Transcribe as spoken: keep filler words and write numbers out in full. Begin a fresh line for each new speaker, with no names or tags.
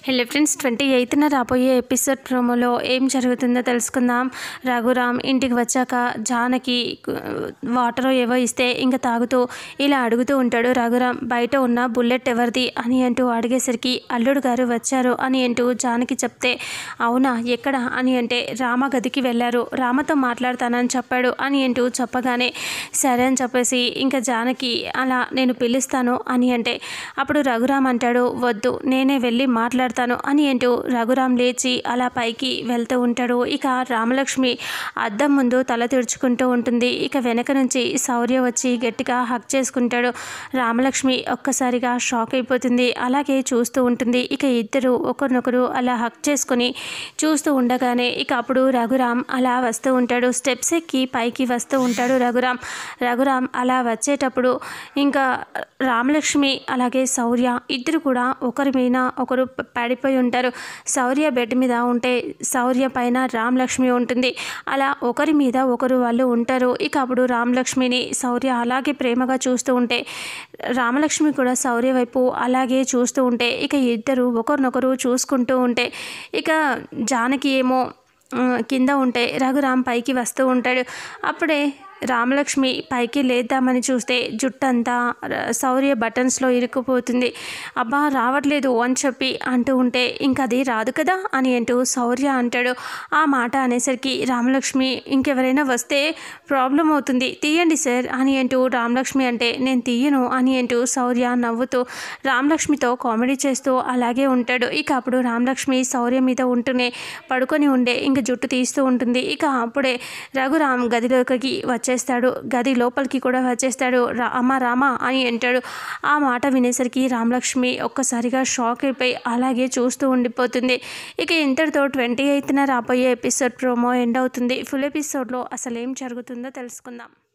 Hello friends, twenty ఎయిత్న రాబోయే episode ప్రోమోలో ఏం జరుగుతుందో తెలుసుకుందాం. రఘురామ్ ఇంటికి వచ్చాక జానకి వాటర్ ఏవో ఇస్తే ఇంకా తాగుతూ ఇలా అడుగుతూ ఉంటాడు. రఘురామ్ బయట ఉన్న బుల్లెట్ ఎవరిది అని అంటూ అడిగేసరికి అల్లుడు గారు వచ్చారు అని అంటూ జానకి చెప్తే, అవునా ఎక్కడ అని అంటే, రామ గదికి వెళ్ళారు, రామతో మాట్లాడతానని చెప్పాడు అని అంటూ చెప్పగానే సరే అని చెప్పేసి ఇంకా జానకి అలా నేను పిలుస్తాను అని అంటే, అప్పుడు రఘురామ్ అంటాడు, వద్దు నేనే వెళ్ళి మాట్లాడతాను అని అంటూ రఘురామ్ లేచి అలా పైకి వెళ్తూ ఉంటాడు. ఇక రామలక్ష్మి అద్దం ముందు తల తెరుచుకుంటూ ఉంటుంది. ఇక వెనక నుంచి శౌర్య వచ్చి గట్టిగా హక్ చేసుకుంటాడు. రామలక్ష్మి ఒక్కసారిగా షాక్ అయిపోతుంది. అలాగే చూస్తూ ఉంటుంది. ఇక ఇద్దరు ఒకరినొకరు అలా హక్ చేసుకుని చూస్తూ ఉండగానే ఇక అప్పుడు రఘురామ్ అలా వస్తూ ఉంటాడు. స్టెప్స్ ఎక్కి పైకి వస్తూ ఉంటాడు రఘురామ్. రఘురామ్ అలా వచ్చేటప్పుడు ఇంకా రామలక్ష్మి అలాగే శౌర్య ఇద్దరు కూడా ఒకరి మీద ఒకరు పడిపోయి ఉంటారు. శౌర్య బెడ్ మీద ఉంటే శౌర్య పైన రామలక్ష్మి ఉంటుంది. అలా ఒకరి మీద ఒకరు వాళ్ళు ఉంటారు. ఇక అప్పుడు రామలక్ష్మిని శౌర్య అలాగే ప్రేమగా చూస్తూ ఉంటే రామలక్ష్మి కూడా శౌర్య వైపు అలాగే చూస్తూ ఉంటే ఇక ఇద్దరు ఒకరినొకరు చూసుకుంటూ ఉంటే ఇక జానకి ఏమో కింద ఉంటే రఘురామ్ పైకి వస్తూ ఉంటాడు. అప్పుడే రామలక్ష్మి పైకి లేద్దామని చూస్తే జుట్టంతా శౌర్య బటన్స్లో ఇరుక్కుపోతుంది. అబ్బా రావట్లేదు అని చెప్పి అంటూ ఉంటే ఇంక అది రాదు కదా అని అంటూ శౌర్య అంటాడు. ఆ మాట అనేసరికి రామలక్ష్మి ఇంకెవరైనా వస్తే ప్రాబ్లం అవుతుంది, తీయండి సార్ అని అంటూ రామలక్ష్మి అంటే, నేను తీయను అని అంటూ శౌర్య నవ్వుతూ రామలక్ష్మితో కామెడీ చేస్తూ అలాగే ఉంటాడు. ఇక అప్పుడు రామలక్ష్మి శౌర్య మీద ఉంటూనే పడుకొని ఉండే ఇంక జుట్టు తీస్తూ ఉంటుంది. ఇక అప్పుడే రఘురామ్ గదిలోకి వచ్చేస్తాడు. గది లోపలికి కూడా వచ్చేస్తాడు. రా అమ్మ రామా అని అంటాడు. ఆ మాట వినేసరికి రామలక్ష్మి ఒక్కసారిగా షాక్ అయిపోయి అలాగే చూస్తూ ఉండిపోతుంది. ఇక ఇంతటితో ట్వంటీ ఎయిత్న రాబోయే ఎపిసోడ్ ప్రోమో ఎండ్ అవుతుంది. ఫుల్ ఎపిసోడ్లో అసలు ఏం జరుగుతుందో తెలుసుకుందాం.